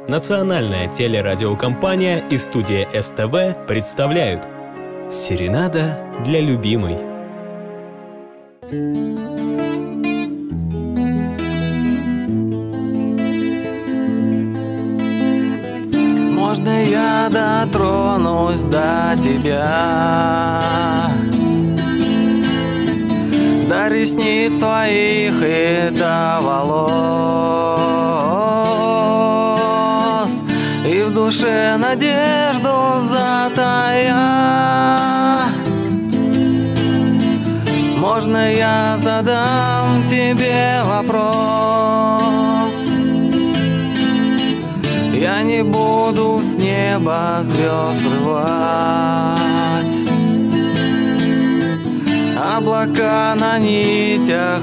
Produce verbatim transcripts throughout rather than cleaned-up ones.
Национальная телерадиокомпания и студия эс тэ вэ представляют «Серенада для любимой». Можно я дотронусь до тебя, до ресниц твоих и до волос, и в душе надежду затая. Можно я задам тебе вопрос? Я не буду с неба звезд срывать, облака на нитях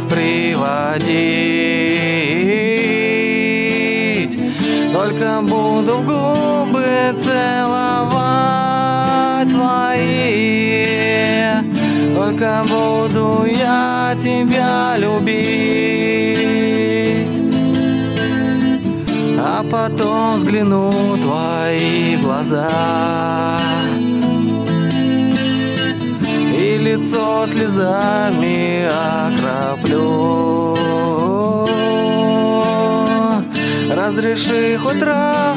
приводить. Только буду в губы целовать твои, только буду я тебя любить. А потом взгляну в твои глаза, и лицо слезами окроплю. Разреши хоть раз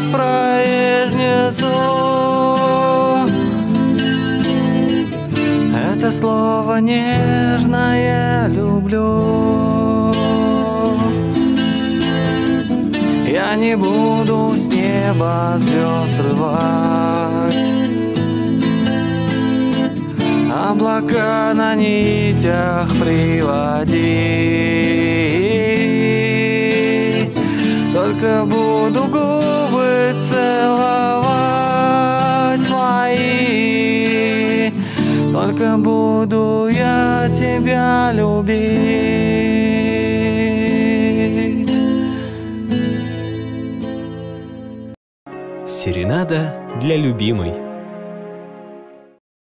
произнесу это слово нежное люблю. Я не буду с неба звезд срывать, облака на нитях приводить. Только буду губы целовать твои, только буду я тебя любить. «Серенада для любимой».